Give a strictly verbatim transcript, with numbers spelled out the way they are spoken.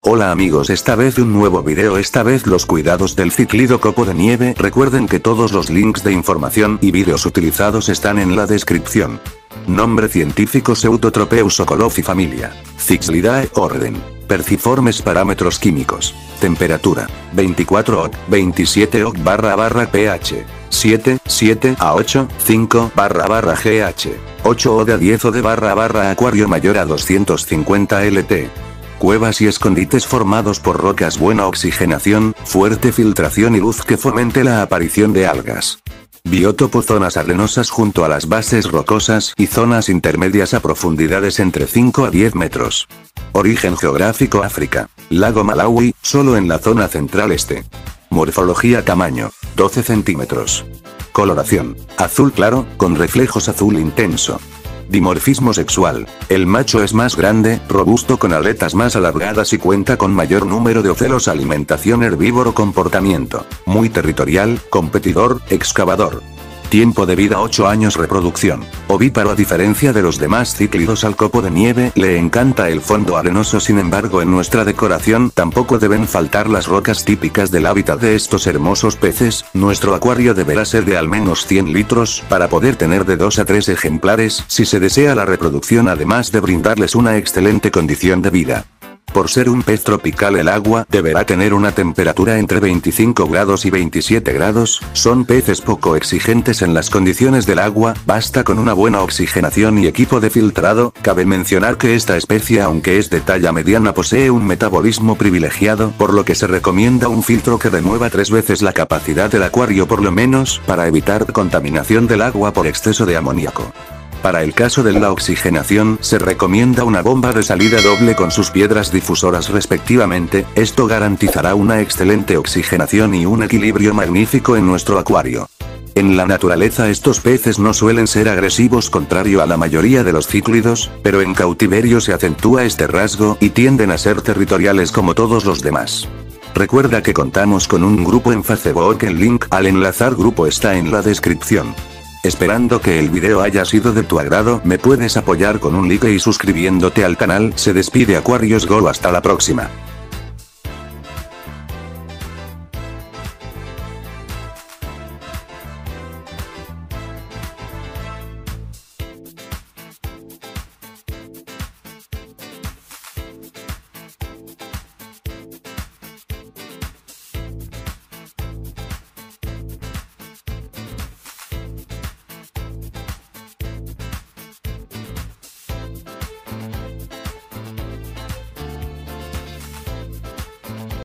Hola amigos, esta vez un nuevo video, esta vez los cuidados del cíclido copo de nieve. Recuerden que todos los links de información y vídeos utilizados están en la descripción. Nombre científico: Pseudotropeus sokoloff y familia. Cixlidae, orden. Perciformes. Parámetros químicos. Temperatura: veinticuatro oc, veintisiete oc barra barra pH. siete, siete a ocho, cinco barra barra GH. ocho O de a diez O de barra barra acuario mayor a doscientos cincuenta L T. Cuevas y escondites formados por rocas, buena oxigenación, fuerte filtración y luz que fomente la aparición de algas. Biótopo: zonas arenosas junto a las bases rocosas y zonas intermedias a profundidades entre cinco a diez metros. Origen geográfico: África. Lago Malawi, solo en la zona central este. Morfología: tamaño, doce centímetros. Coloración: azul claro, con reflejos azul intenso. Dimorfismo sexual: el macho es más grande, robusto, con aletas más alargadas y cuenta con mayor número de ocelos. Alimentación: herbívoro. Comportamiento: muy territorial, competidor, excavador. Tiempo de vida: ocho años. Reproducción: ovíparo. A diferencia de los demás cíclidos, al copo de nieve le encanta el fondo arenoso. Sin embargo, en nuestra decoración tampoco deben faltar las rocas típicas del hábitat de estos hermosos peces. Nuestro acuario deberá ser de al menos cien litros, para poder tener de dos a tres ejemplares, si se desea la reproducción, además de brindarles una excelente condición de vida. Por ser un pez tropical, el agua deberá tener una temperatura entre veinticinco grados y veintisiete grados, son peces poco exigentes en las condiciones del agua, basta con una buena oxigenación y equipo de filtrado. Cabe mencionar que esta especie, aunque es de talla mediana, posee un metabolismo privilegiado, por lo que se recomienda un filtro que remueva tres veces la capacidad del acuario por lo menos, para evitar contaminación del agua por exceso de amoníaco. Para el caso de la oxigenación, se recomienda una bomba de salida doble con sus piedras difusoras respectivamente. Esto garantizará una excelente oxigenación y un equilibrio magnífico en nuestro acuario. En la naturaleza estos peces no suelen ser agresivos, contrario a la mayoría de los cíclidos, pero en cautiverio se acentúa este rasgo y tienden a ser territoriales como todos los demás. Recuerda que contamos con un grupo en Facebook, el link al enlazar grupo está en la descripción. Esperando que el video haya sido de tu agrado, me puedes apoyar con un like y suscribiéndote al canal. Se despide Aquarius Go, hasta la próxima.